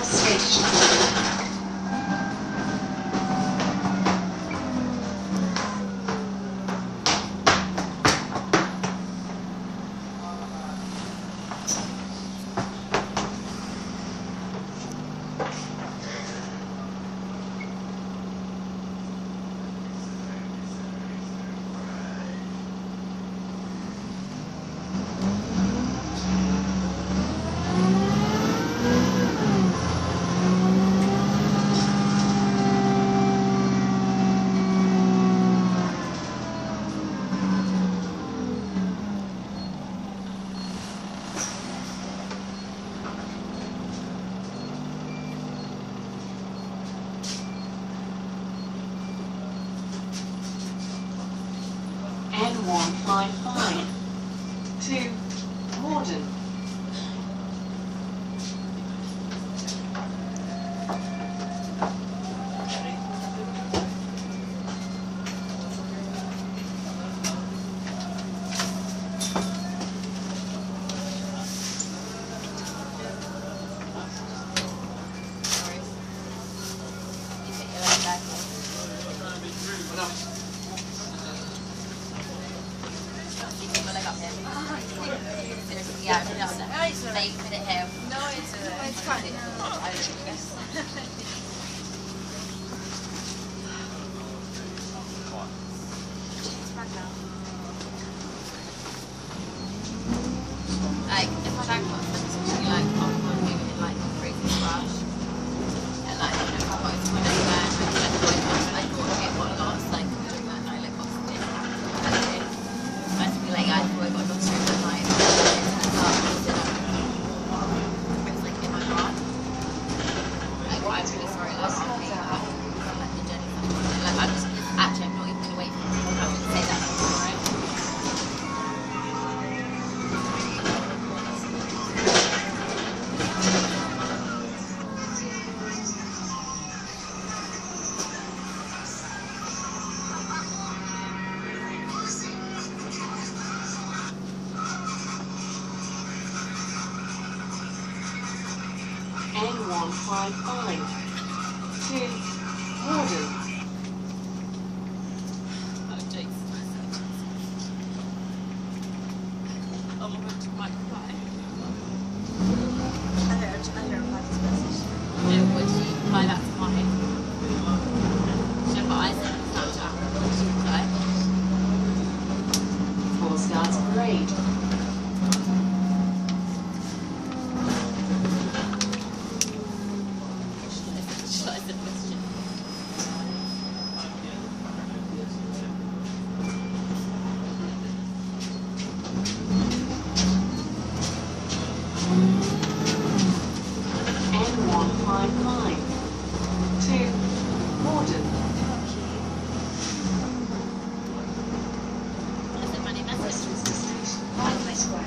station. N155 to Morden. Yeah, no, they put it here. No, it's fine. Like, if I don't put something like on my moving in like crazy rush, and like, you know, if I got into my neck there, I thought it got lost, like, doing that night, like, what's it? I had to be like, I thought I got lost through the night. I'm really sorry, like, I'll pay that. Like, the journey like, I'm just, actually, I'm not even going to wait for you. I would say that tomorrow. N155 to Morden. Oh, jeez. Oh, I'm going to my reply. I don't reply to this message. Yeah, would you reply that to mine? Should I send Snapchat? Should I? 4 stars parade. N155 to Morden. That's a funny message. Aldwych Square.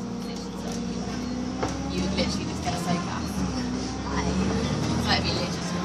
Literally just